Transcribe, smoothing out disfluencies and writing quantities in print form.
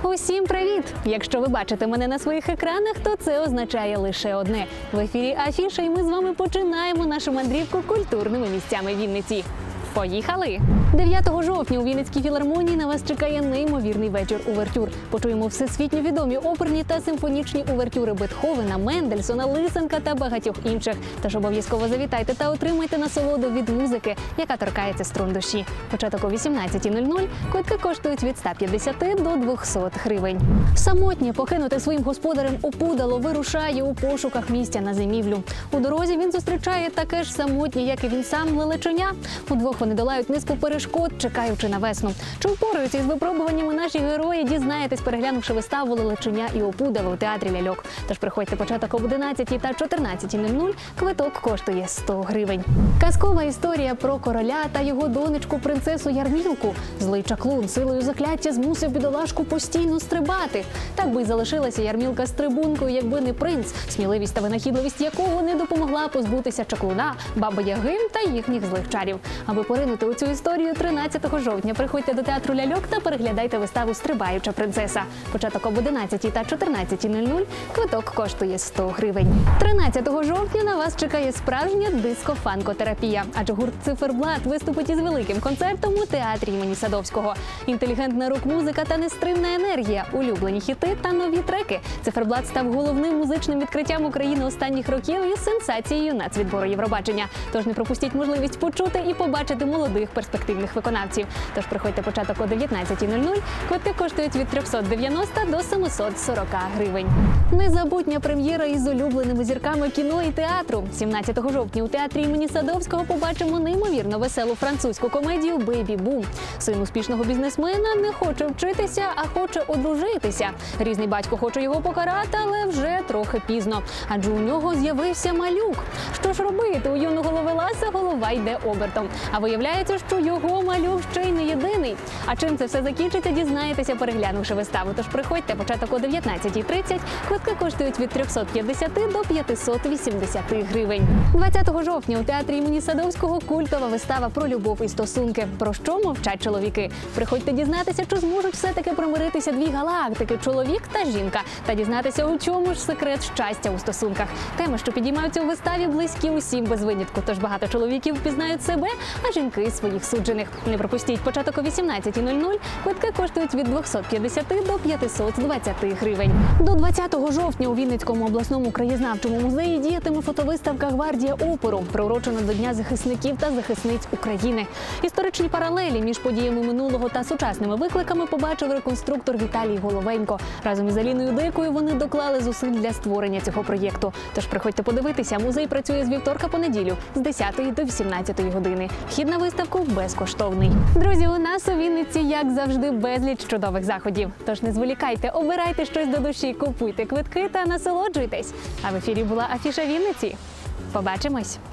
Усім привіт! Якщо ви бачите мене на своїх екранах, то це означає лише одне. В ефірі Афіша, і ми з вами починаємо нашу мандрівку культурними місцями Вінниці. Поїхали! 9 жовтня у Вінницькій філармонії на вас чекає неймовірний вечір увертюр. Почуємо всесвітньо відомі оперні та симфонічні увертюри Бетховена, Мендельсона, Лисенка та багатьох інших. Тож обов'язково завітайте та отримайте насолоду від музики, яка торкається струн душі. Початок о 18:00, квитки коштують від 150 до 200 гривень. Самотнє покинуте своїм господарем опудало вирушає у пошуках місця на зимівлю. У дорозі він зустрічає таке ж самотнє, як і він сам, лелеченя. Удвох вони долають низку перешкод, чекаючи на весну. Чи впораються із випробуваннями наші герої, дізнаєтесь, переглянувши виставу «Лелеченя і опудало» у театрі ляльок. Тож приходьте, початок об 11 та 14:00, квиток коштує 100 гривень. Казкова історія про короля та його донечку принцесу Ярмілку. Злий чаклун силою закляття змусив бідолашку постійно стрибати. Так би й залишилася Ярмілка стрибункою, якби не принц, сміливість та винахідливість якого не допомогла позбутися чаклуна, баби Яги та їхніх злих чарів. Аби поринути у цю історію, 13 жовтня приходьте до театру ляльок та переглядайте виставу «Стрибаюча принцеса». Початок об 11 та 14:00, квиток коштує 100 гривень. 13 жовтня на вас чекає справжня диско-фанкотерапія, адже гурт «Циферблат» виступить із великим концертом у театрі імені Садовського. Інтелігентна рок-музика та нестримна енергія, улюблені хіти та нові треки. «Циферблат» став головним музичним відкриттям України останніх років і сенсацією нацвідбору Євробачення. Тож не пропустіть можливість почути і побачити молодих перспективних виконавців. Тож приходьте, початок о 19:00, квитки коштують від 390 до 740 гривень. Незабутня прем'єра із улюбленими зірками кіно і театру. 17 жовтня у театрі імені Садовського побачимо неймовірно веселу французьку комедію «Бейбі Бум». Син успішного бізнесмена не хоче вчитися, а хоче одружитися. Різний батько хоче його покарати, але вже трохи пізно, адже у нього з'явився малюк. Що ж робити? У юного ловеласа голова йде обертом. А виявляється, що його малюк ще й не єдиний. А чим це все закінчиться, дізнаєтеся, переглянувши виставу. Тож приходьте, початок о 19:30, квитки коштують від 350 до 580 гривень. 20 жовтня у театрі імені Садовського культова вистава про любов і стосунки. Про що мовчать чоловіки? Приходьте дізнатися, чи зможуть все-таки примиритися дві галактики – чоловік та жінка. Та дізнатися, у чому ж секрет щастя у стосунках. Теми, що підіймаються у виставі, близькі усім без винятку. Тож багато чоловіків впізнають себе, а жінки – своїх суджених. Не пропустіть, початок о 18:00, квитки коштують від 250 до 520 гривень. До 20 жовтня у Вінницькому обласному краєзнавчому музеї діятиме фотовиставка «Гвардія опору», приурочена до Дня захисників та захисниць України. Історичні паралелі між подіями минулого та сучасними викликами побачив реконструктор Віталій Головенько. Разом із Аліною Дикою вони доклали зусиль для створення цього проєкту. Тож приходьте подивитися, музей працює з вівторка по неділю з 10 до 18 години. Вхід на виставку безкоштовний. Друзі, у нас у Вінниці, як завжди, безліч чудових заходів. Тож не зволікайте, обирайте щось до душі, купуйте квитки та насолоджуйтесь. А в ефірі була Афіша Вінниці. Побачимось!